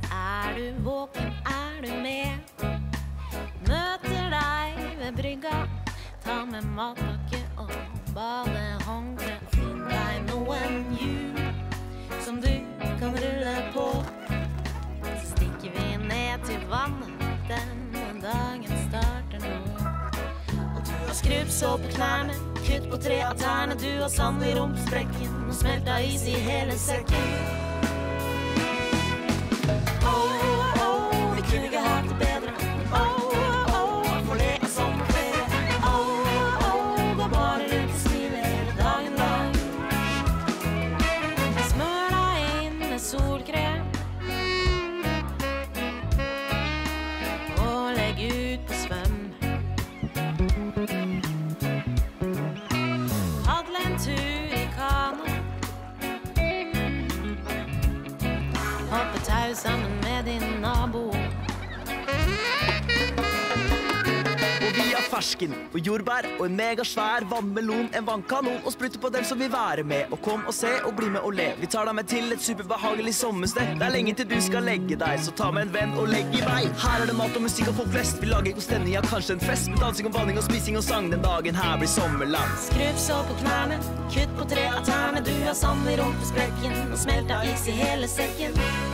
Er du våken, er du med? Møter deg ved brygga. Ta med matpakke og badehåndkle. Finn deg noen hjul som du kan rulle på. Så stikker vi ned til vannet. Denne dagen starter nå. Og du har skrubbsår på knærne, kutt på 3 av tærne. Du har sand i rumpesprekken og smelta is i hele sekken. Vi kunne ikke hatt det bedre. For det er sommerferie. Gå bare rundt og smile hele dagen lang. Smør deg inn med solkrem og legg ut på svøm. Padle en tur i kano. Hoppe tau sammen med din nabo. Og vi har fersken og jordbær og en megasvær vannmelon, en vannkanon og sprutte på dem som vil være med. Og kom og se og bli med og le. Vi tar deg med til et superbehagelig sommersted. Det er lenge til du skal legge deg, så ta med en venn og legg i vei. Her er det mat og musikk og folk flest. Vi lager god stemning, ja kanskje en fest med dansing og vanning og spising og sang. Den dagen her blir sommerlang. Skrubbsår på knærne, kutt på 3 av tærne. Du har sand i rumpesprekken og smelta is i hele sekken.